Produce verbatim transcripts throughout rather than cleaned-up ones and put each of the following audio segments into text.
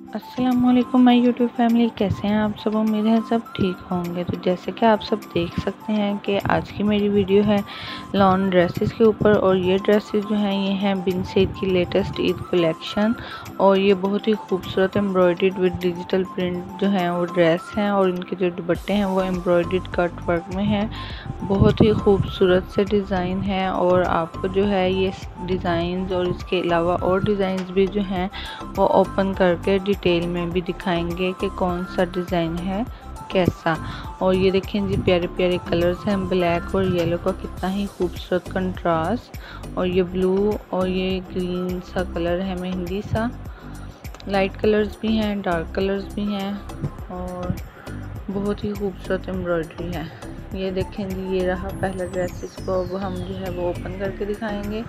अस्सलामुअलैकुम my YouTube family, कैसे हैं आप सब। उम्मीद है सब ठीक होंगे। तो जैसे कि आप सब देख सकते हैं कि आज की मेरी वीडियो है लॉन ड्रेसेस के ऊपर। और ये ड्रेसेस जो हैं ये हैं बिन सईद की लेटेस्ट ईद कलेक्शन। और ये बहुत ही खूबसूरत एम्ब्रॉयडर्ड विद डिजिटल प्रिंट जो है वो ड्रेस हैं। और इनके जो दुपट्टे हैं वो एम्ब्रॉयडर्ड कट वर्क में हैं। बहुत ही खूबसूरत से डिज़ाइन है। और आपको जो है ये डिज़ाइन और इसके अलावा और डिज़ाइन भी जो हैं वो ओपन करके डिटेल में भी दिखाएंगे कि कौन सा डिज़ाइन है कैसा। और ये देखें जी प्यारे प्यारे कलर्स हैं, ब्लैक और येलो का कितना ही खूबसूरत कंट्रास्ट। और ये ब्लू और ये ग्रीन सा कलर है, मेहंदी सा। लाइट कलर्स भी हैं, डार्क कलर्स भी हैं और बहुत ही खूबसूरत एम्ब्रॉयडरी है। ये देखें जी ये रहा पहला ड्रेस। इसको अब हम जो है वो ओपन करके दिखाएंगे।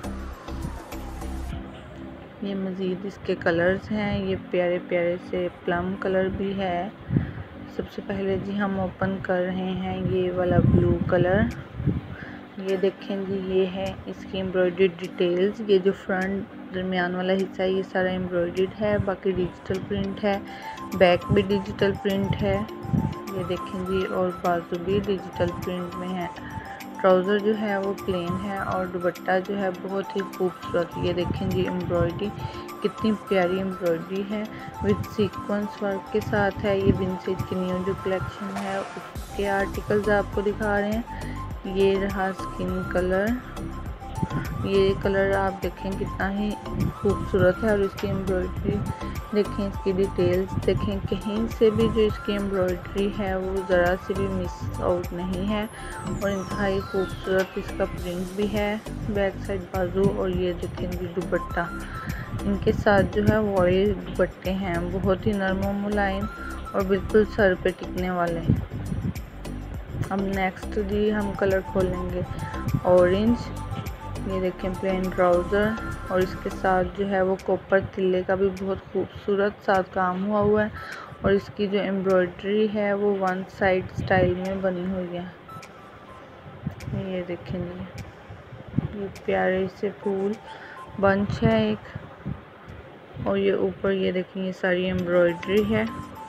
ये मज़ीद इसके कलर्स हैं, ये प्यारे प्यारे से प्लम कलर भी है। सबसे पहले जी हम ओपन कर रहे हैं ये वाला ब्लू कलर। ये देखें जी ये है इसकी एम्ब्रॉयडर्ड डिटेल्स। ये जो फ्रंट दरमियान वाला हिस्सा है ये सारा एम्ब्रॉयडर्ड है, बाकी डिजिटल प्रिंट है। बैक भी डिजिटल प्रिंट है, ये देखें जी। और बाजू भी डिजिटल प्रिंट में है। ट्राउज़र जो है वो प्लेन है और दुपट्टा जो है बहुत ही खूबसूरत। ये देखें जी एम्ब्रॉयडरी कितनी प्यारी एम्ब्रॉयडरी है विद सीक्वेंस वर्क के साथ है। ये बिन सईद की न्यू जो कलेक्शन है उसके आर्टिकल्स आपको दिखा रहे हैं। ये रहा स्किन कलर, ये कलर आप देखें कितना ही खूबसूरत है। और इसकी एम्ब्रॉयडरी देखें, इसकी डिटेल्स देखें, कहीं से भी जो इसकी एम्ब्रॉयडरी है वो ज़रा सी भी मिस आउट नहीं है। और इंतहाई खूबसूरत इसका प्रिंट भी है बैक साइड बाजू। और ये देखें जी दुपट्टा इनके साथ जो है वॉली दुपट्टे हैं, बहुत ही नरम और मुलायम और बिल्कुल सर पे टिकने वाले। अब नेक्स्ट जी हम कलर खोलेंगे ऑरेंज। ये देखें प्लेन ट्राउज़र और इसके साथ जो है वो कॉपर तिल्ले का भी बहुत खूबसूरत साथ काम हुआ हुआ है। और इसकी जो एम्ब्रॉयडरी है वो वन साइड स्टाइल में बनी हुई है। ये देखें जी ये प्यारे से फूल बंच है एक। और ये ऊपर ये देखें ये सारी एम्ब्रॉयडरी है।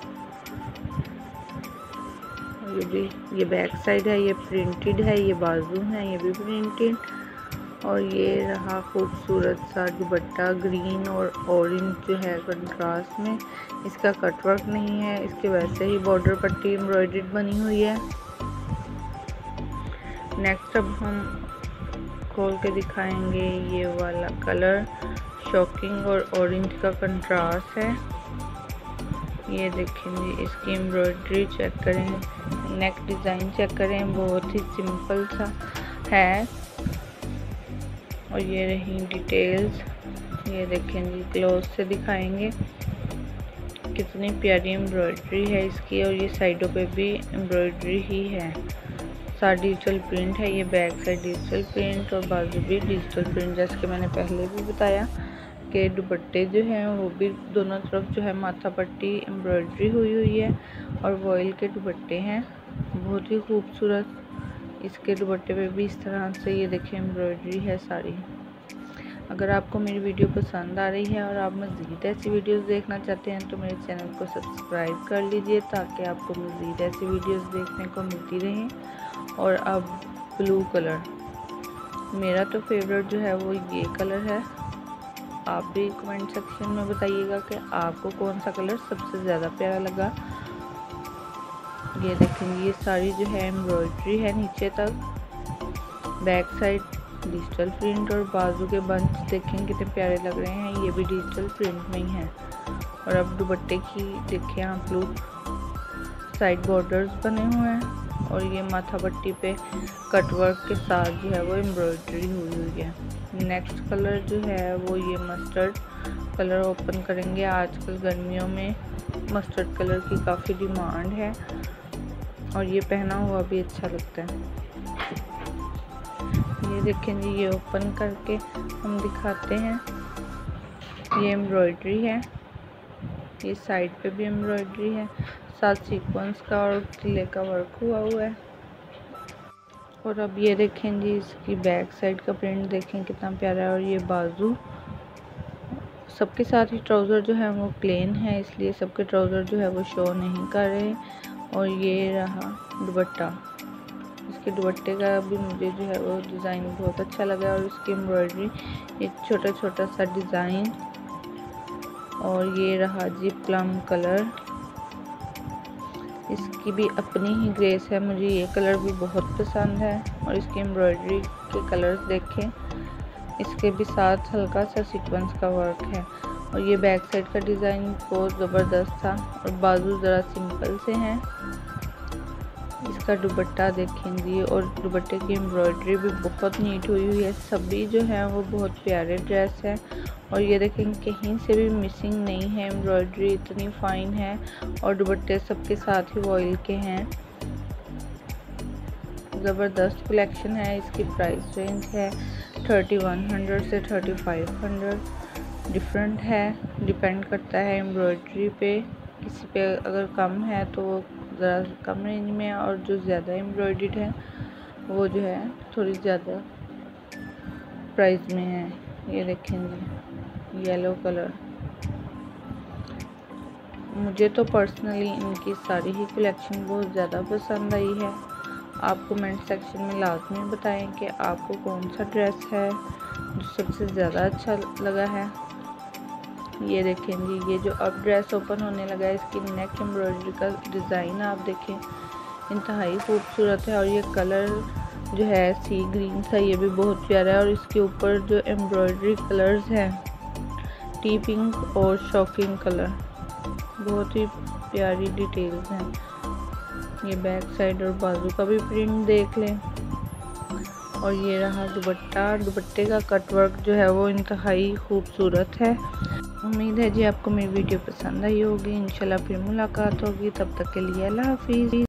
ये भी ये बैक साइड है, ये प्रिंटेड है, ये बाजू है ये भी प्रिंटेड। और ये रहा खूबसूरत सा दुपट्टा ग्रीन और ऑरेंज जो है कंट्रास्ट में। इसका कटवर्क नहीं है, इसके वैसे ही बॉर्डर पट्टी एम्ब्रॉयडर्ड बनी हुई है। नेक्स्ट अब हम खोल के दिखाएंगे ये वाला कलर, शॉकिंग और ऑरेंज का कंट्रास्ट है। ये देखेंगे इसकी एम्ब्रॉयडरी चेक करें, नेक डिज़ाइन चेक करें, बहुत ही सिंपल सा है। और ये रही डिटेल्स, ये देखें जी क्लोज से दिखाएंगे कितनी प्यारी एम्ब्रॉयडरी है इसकी। और ये साइडों पे भी एम्ब्रॉयडरी ही है, सारा डिजिटल प्रिंट है। ये बैक साइड डिजिटल प्रिंट और बाजू भी डिजिटल प्रिंट। जैसे कि मैंने पहले भी बताया कि दुपट्टे जो हैं वो भी दोनों तरफ जो है माथा पट्टी एम्ब्रॉयडरी हुई हुई है। और वॉयल के दुपट्टे हैं, बहुत ही खूबसूरत। इसके दुपट्टे पे भी इस तरह से ये देखें एम्ब्रॉयडरी है सारी। अगर आपको मेरी वीडियो पसंद आ रही है और आप मज़ीद ऐसी वीडियोस देखना चाहते हैं तो मेरे चैनल को सब्सक्राइब कर लीजिए ताकि आपको मज़ीद ऐसी वीडियोस देखने को मिलती रहें। और अब ब्लू कलर मेरा तो फेवरेट जो है वो ये कलर है। आप भी कमेंट सेक्शन में बताइएगा कि आपको कौन सा कलर सबसे ज़्यादा प्यारा लगा। ये देखेंगे ये सारी जो है एम्ब्रॉयडरी है नीचे तक, बैक साइड डिजिटल प्रिंट और बाजू के बंच देखें कितने प्यारे लग रहे हैं, ये भी डिजिटल प्रिंट में ही है। और अब दुपट्टे की देखें आप लोग, साइड बॉर्डर्स बने हुए हैं और ये माथा पट्टी पे कटवर्क के साथ जो है वो एम्ब्रॉयडरी हुई हुई है। नेक्स्ट कलर जो है वो ये मस्टर्ड कलर ओपन करेंगे। आजकल गर्मियों में मस्टर्ड कलर की काफ़ी डिमांड है और ये पहना हुआ भी अच्छा लगता है। ये देखें जी ये ओपन करके हम दिखाते हैं, ये एम्ब्रॉयडरी है, ये साइड पे भी एम्ब्रॉयडरी है, साथ सीक्वेंस का और तिल्ले का वर्क हुआ हुआ है। और अब ये देखें जी इसकी बैक साइड का प्रिंट देखें कितना प्यारा है। और ये बाजू सबके साथ ही ट्राउज़र जो है वो प्लेन है, इसलिए सबके ट्राउज़र जो है वो शो नहीं कर रहे। और ये रहा दुपट्टा। इसके दुपट्टे का भी मुझे जो है वो डिज़ाइन बहुत अच्छा लगा और इसकी एम्ब्रॉयडरी एक छोटा छोटा सा डिज़ाइन। और ये रहा जी प्लम कलर, इसकी भी अपनी ही ग्रेस है, मुझे ये कलर भी बहुत पसंद है। और इसकी एम्ब्रॉयडरी के कलर्स देखें, इसके भी साथ हल्का सा सीक्वेंस का वर्क है। और ये बैक साइड का डिज़ाइन बहुत ज़बरदस्त था और बाजू ज़रा सिंपल से हैं। इसका दुपट्टा देखें जी, और दुपट्टे की एम्ब्रॉयडरी भी बहुत नीट हुई हुई है। सभी जो है वो बहुत प्यारे ड्रेस है। और ये देखें कहीं से भी मिसिंग नहीं है, एम्ब्रॉयडरी इतनी फाइन है। और दुपट्टे सबके साथ ही वॉइल के हैं। ज़बरदस्त कलेक्शन है। इसकी प्राइस रेंज है थर्टी वन हंड्रेड से थर्टी फाइव हंड्रेड। डिफरेंट है, डिपेंड करता है एम्ब्रॉयडरी पे। किसी पे अगर कम है तो वो ज़रा कम रेंज में है, और जो ज़्यादा एम्ब्रॉयडर्ड है वो जो है थोड़ी ज़्यादा प्राइस में है। ये देखें जी येलो कलर, मुझे तो पर्सनली इनकी सारी ही कलेक्शन बहुत ज़्यादा पसंद आई है। आप कमेंट सेक्शन में लाजमी बताएं कि आपको कौन सा ड्रेस है जो सबसे ज़्यादा अच्छा लगा है। ये देखें जी, ये जो अब ड्रेस ओपन होने लगा है, इसकी नेक एम्ब्रॉयडरी का डिज़ाइन आप देखें, इंतहाई खूबसूरत है। और ये कलर जो है सी ग्रीन सा, ये भी बहुत प्यारा है। और इसके ऊपर जो एम्ब्रॉयडरी कलर्स हैं टी पिंक और शॉकिंग कलर, बहुत ही प्यारी डिटेल्स हैं। ये बैक साइड और बाजू का भी प्रिंट देख लें। और ये रहा दुपट्टा, दुपट्टे का कटवर्क जो है वो इंतहाई खूबसूरत है। उम्मीद है जी आपको मेरी वीडियो पसंद आई होगी। इंशाल्लाह फिर मुलाकात होगी, तब तक के लिए अल्लाह हाफिज़।